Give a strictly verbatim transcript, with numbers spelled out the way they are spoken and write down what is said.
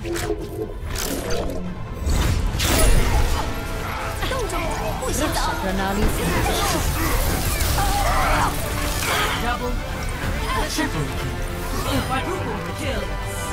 动着，不许走！ Double, triple kill, quadruple kill.